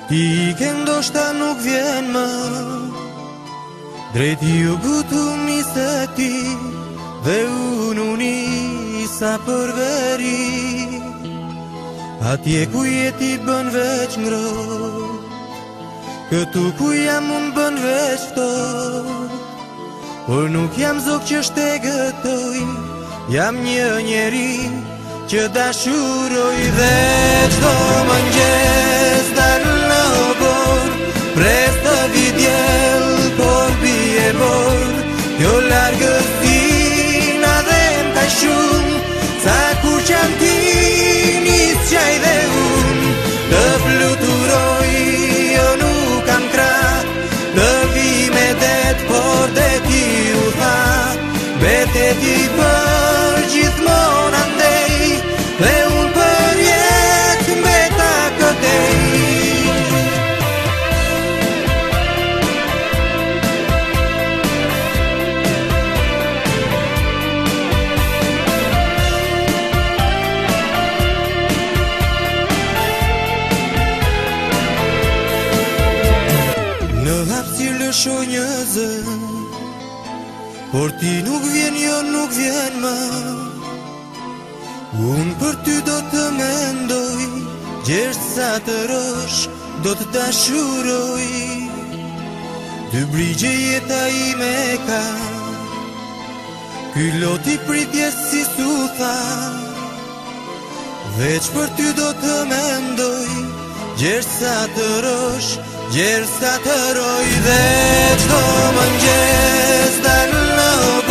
Ti ke ndoshta nuk vjen më drejt jugut uni se ti dhe unë unisa për veri. Atje ku jeti bën veç ngrot, këtu ku jam unë bën veç ftot. Por nuk jam zog që shtegëtoj, jam një njeri që dashuroj. Dhe çdo mëngjes dal në obor, pres të vidjel, por bie bor. Jo largësina dhe m'ka shumë, sa kur qam ti nis qaj dhe unë. Të fluturoj, jo nuk kam krah, të vi me det, por deti u tha. Beteti për gjithmon andej, dhe unë për jetë mbeta këtej. Në hapësirë lëshoj një zë, por ti nuk vjen, jo nuk vjen më. Unë për ty do të mendoj, gjerë sa të rosh do të dashuroj. Dy brigje jeta ime ka, ky loti pritjes si sutha. Veç për ty do të mendoj, gjerë sa të rosh, gjerë sa të roj. Dhe çdo mëngjes dal në